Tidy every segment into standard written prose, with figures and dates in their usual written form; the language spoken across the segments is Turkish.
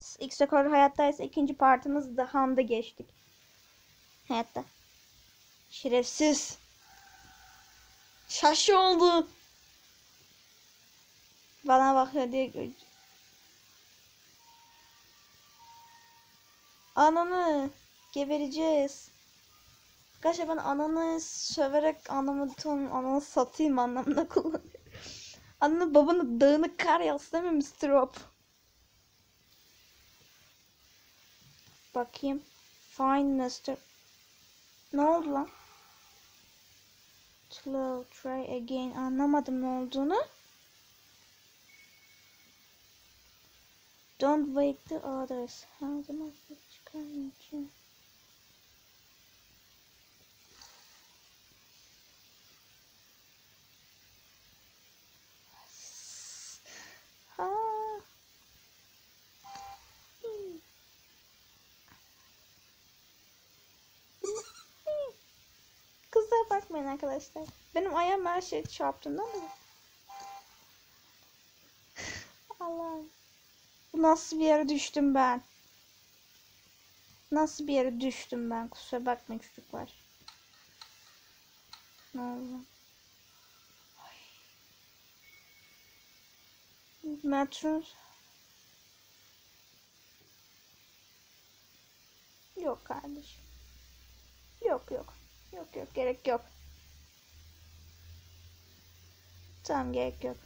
İlk Sokor hayattaysa ikinci partımız da Han'da geçtik. Hayatta. Şerefsiz. Şaşı oldu. Bana bakıyor diye. Ananı gebereceğiz. Arkadaşlar ben ananı söverek ananı satayım anlamında kullanıyorum. Ananı babanı dağınık kar yazsın değil mi Mr. Hop? Bakayım. Fine Mr. Ne oldu lan? Slow try again. Anlamadım ne olduğunu. Don't wake the others. Her zaman çıkarmayacağım. Ha. Kızlara bakmayın arkadaşlar. Benim ayağım her şey çarptığında mı? Allah'ım. Bu nasıl bir yere düştüm ben? Nasıl bir yere düştüm ben? Kusura bakmayın çocuklar. Ne oldu? Metro. Yok kardeşim. Yok yok. Yok yok gerek yok. Tamam gerek yok.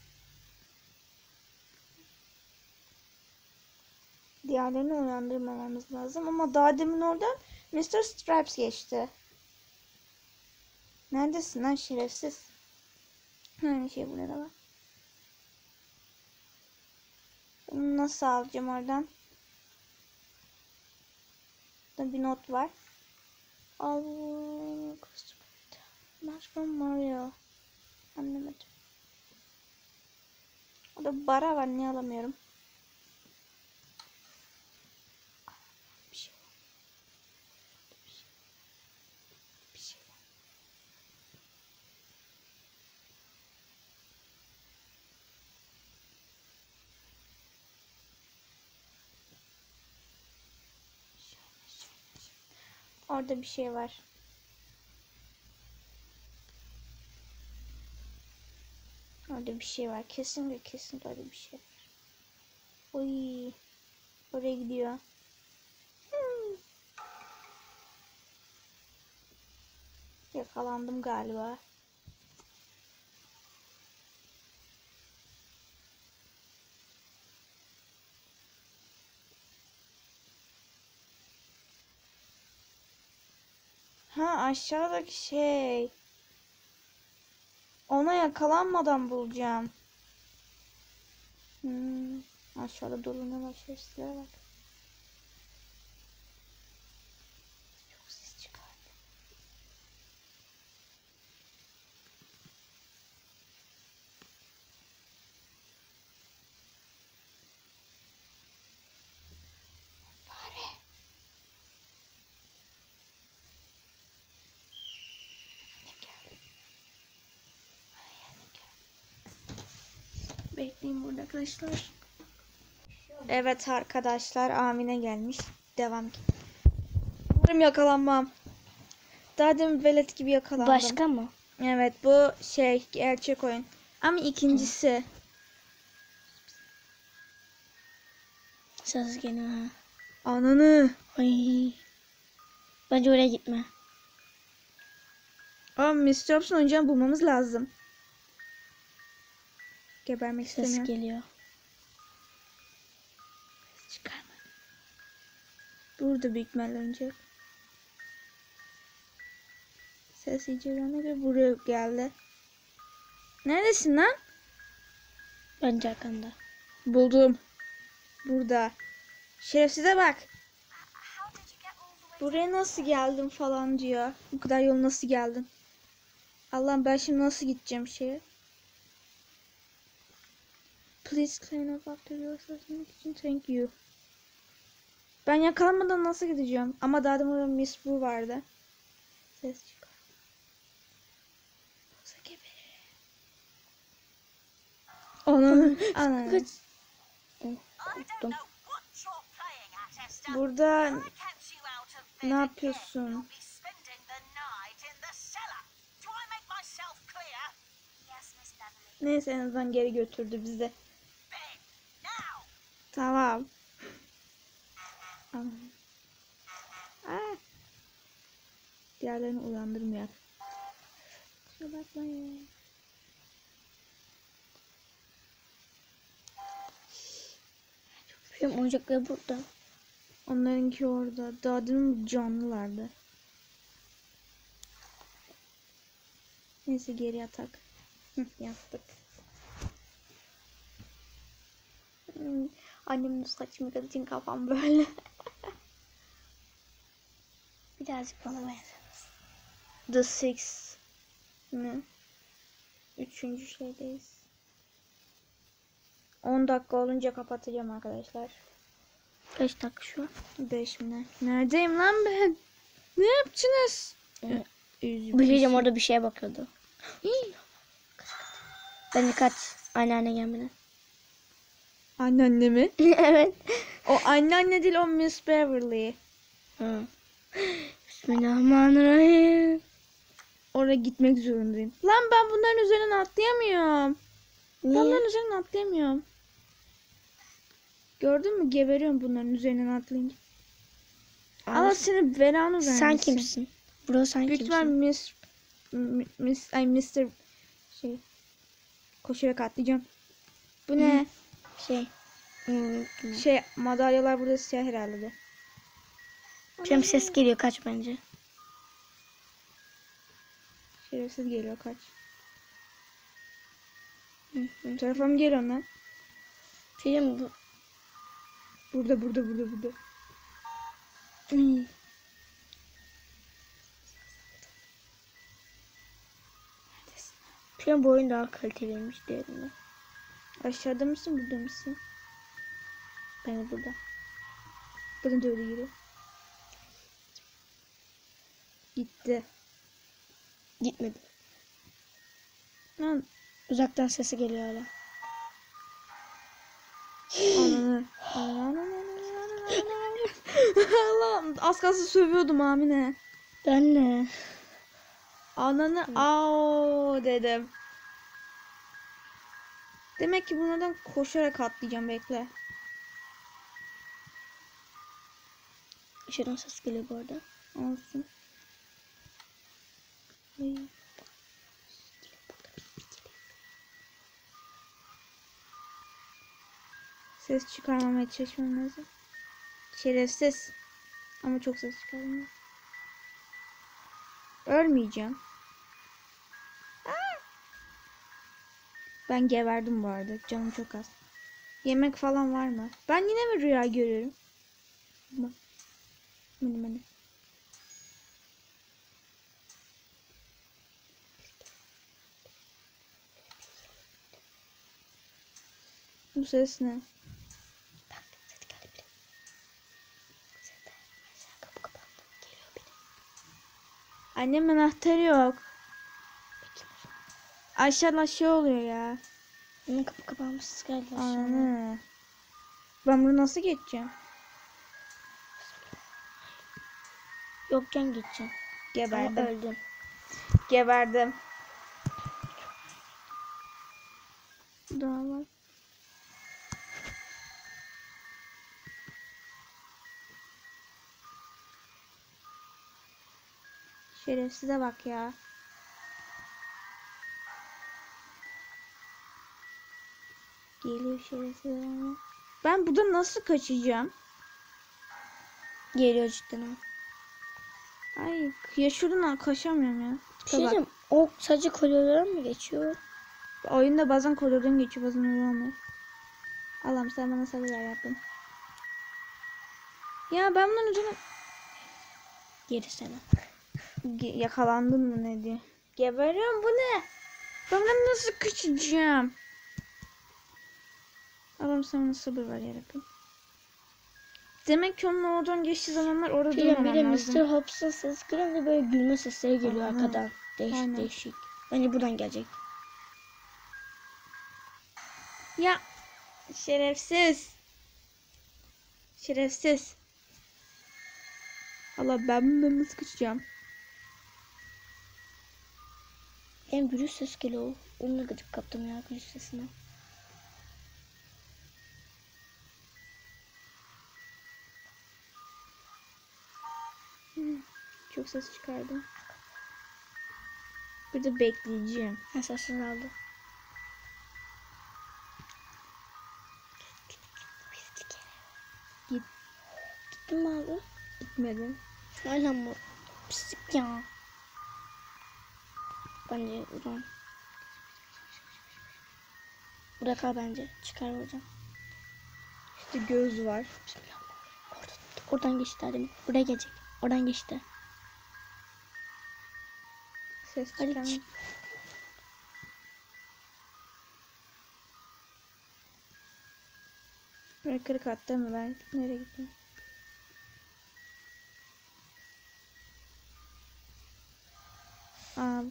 Diğerlerini uyandırmamamız lazım ama daha demin oradan Mr. Stripes geçti. Neredesin lan şerefsiz? Aynı şey burada da var. Bunu nasıl alacağım oradan? Burada bir not var. Mushroom Mario. Anlamadım. Orada bara var, niye alamıyorum? Bir şey var. Bir şey var. Orada bir şey var. Orada bir şey var. Kesinlikle orada bir şey var. Oy. Oraya gidiyor. Yakalandım galiba. Ha aşağıdaki şey. Ona yakalanmadan bulacağım. Aşağıda doluna başarısızlara bak. Çok ses çıkardı. Fare. Ne geldi? Ne geldi? Bekleyin burada arkadaşlar. Evet arkadaşlar, Amine gelmiş. Devam ki. Umarım yakalanmam. Daha demin velet gibi yakalandım. Başka mı? Evet bu şey gerçek oyun. Ama ikincisi. Ses geliyor ha. Ananı. Ay. Bence oraya gitme. Ama Mr. Hops'un oyuncağını bulmamız lazım. Gebermek Ses istemiyorum. geliyor. Ses çıkarma. Burada büyük ihtimalle oyuncak. Ses iyice ve buraya geldi. Neredesin lan? Bence arkanda. Buldum. Burada. Şerefsize bak. Buraya nasıl geldin falan diyor. Bu kadar yol nasıl geldin? Allah'ım ben şimdi nasıl gideceğim şeye? Please clean up after yourself için thank you. Ben yakalanmadan nasıl gideceğim? Ama daha da orada Miss Bu vardı. Ses çıkar. Yoksa geberir. Ananı. Kaç. Korktum. Burada ne yapıyorsun? Neyse en azından geri götürdü bizi. Tamam. Aa. Diğerlerini uyandırmıyor. Kusura bakmayın. Benim oyuncakları burada. Onlarınki orada. Daha demin canlılardı. Neyse geri yatak. Yattık. Annemin saçımı için kafam böyle. Birazcık bana benzemez. The Six mi? Üçüncü şeydeyiz. 10 dakika olunca kapatacağım arkadaşlar. Kaç dakika şu an? 5 mi ne? Neredeyim lan ben? Ne yapacaksınız? Bileceğim orada bir şeye bakıyordu. Ben de kaç anneanne gelmeden. Anneanne mi? Evet. O anneanne değil, o Miss Beverly. Hı. Bismillahirrahmanirrahim. Oraya gitmek zorundayım. Lan ben bunların üzerinden atlayamıyorum. Ben Niye? bunların üzerinden atlayamıyorum. Gördün mü? Geberiyorum bunların üzerinden atlayınca. Allah seni belanı vermesin. Sen kimsin? Bro sen Büyük ihtimal kimsin? Mr. Şey. Koşarak atlayacağım. Bu ne? Şey. Şey, madalyalar burada siyah herhalde de. Şimdi ses geliyor, kaç bence. Şerefsiz geliyor, kaç. Bu tarafa mı geliyor lan? Film bu. Burada. Film bu oyun daha kaliteliymiş diğerine. Aşağıda mısın, burada mısın? Ben de burada. Bana da öyle geliyor. Gitti. Gitmedi. Lan Uzaktan sesi geliyor hala. ananı. Allah'ım, az kalsın sövüyordum Amine. Ben ne? Ananı ao dedim. Demek ki bunlardan koşarak atlayacağım, bekle. Işığın ses geliyor bu arada. Olsun. Ay. Ses çıkarmamaya çalışmam lazım. Şerefsiz. Ama çok ses çıkarmıyor. Ölmeyeceğim. Ben geberdim bu arada. Canım çok az. Yemek falan var mı? Ben yine mi rüya görüyorum? Bak. Beni. Bu ses ne? Annem anahtarı yok. Aşağıdan şey oluyor ya. Benim kapı kapanmış, ses geldi aşağıya. Anne. Ben bunu nasıl geçeceğim? Yokken gideceğim. Geberdim. Ama öldüm. Geberdim. Daha var. Şerefsize bak ya. Geliyor şerefsiz ama. Ben buradan nasıl kaçacağım? Geliyor cidden o. Ay ya, şuradan kaçamıyorum ya. Bir şey diyeyim, o sadece koridorlara mı geçiyor? Oyunda bazen koridordan geçiyor, bazen öyle olmuyor. Allah'ım sen bana sabırlar yaptın. Ya ben bunun üzerine Geri sana. yakalandın mı ne diye. Geberiyorum, bu ne? Ben bundan nasıl kaçacağım? Allah'ım sen bana sabır ver yarabbim. Demek ki onun oradan geçtiği zamanlar orada Bir de durmamam lazım. Mr. Hobbs'ın ses gelince böyle gülme sesleri geliyor Aynen. arkadan. Değişik Aynen. değişik. Bence buradan gelecek. Ya şerefsiz. Şerefsiz. Allah ben bundan nasıl kaçacağım? Hem gürültü ses geliyor. Onunla gıcık kaptım ya gürültü sesine. Çok ses çıkardım. Burada bekleyeceğim. Sessiz aldı. Git. Gittin mi abi? Gitmedim. Hala mı? Pislik ya. Bence buradan. Burada kal bence. Çıkar buradan. İşte göz var. Oradan geçti hadi. Buraya gelecek. Oradan geçti. Ses Hadi çıkan. çık. Böyle kırık attı mı ben? Nereye gittim? Aa.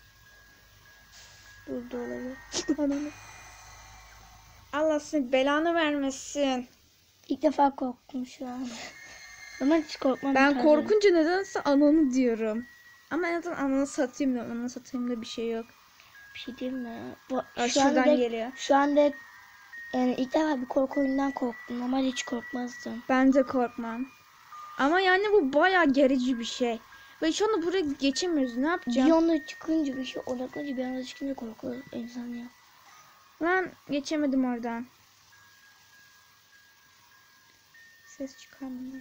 Burada olabilir. Ananı. Allah senin belanı vermesin. İlk defa korktum şu an. Ama hiç korkmam. Ben tabii. korkunca nedense ananı diyorum. Ama en azından ananı satayım diyorum. Ananı satayım da bir şey yok. Bir şey diyeyim mi? Bu, Aa, şu şuradan anda, geliyor. Şu anda yani ilk defa bir korku oyundan korktum. Normalde hiç korkmazdım. Ben de korkmam. Ama yani bu bayağı gerici bir şey. Ve şu anda buraya geçemiyoruz. Ne Bir yapacağım? anda çıkınca bir şey odaklanınca bir anda çıkınca korkuyor insan ya. Ben geçemedim oradan. Ses çıkarmıyor.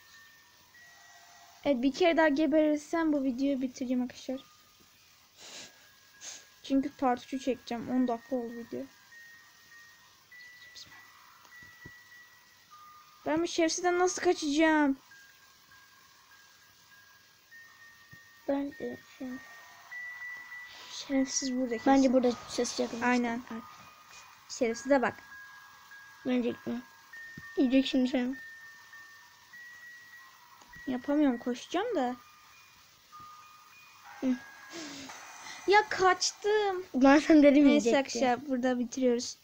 Evet, bir kere daha geberirsem bu videoyu bitireceğim arkadaşlar. Çünkü part 3'ü çekeceğim. 10 dakika oldu video. Ben bu şerefsizden nasıl kaçacağım? Bence Şerefsiz burada kesin. Bence burada ses yakın. Aynen. Şerefsize bak. Bence gitme. Yiyecek şimdi sen. Yapamıyorum, koşacağım da. Hı. Ya kaçtım. Ben sana dedim Neyse yiyecek diye. arkadaşlar burada bitiriyoruz.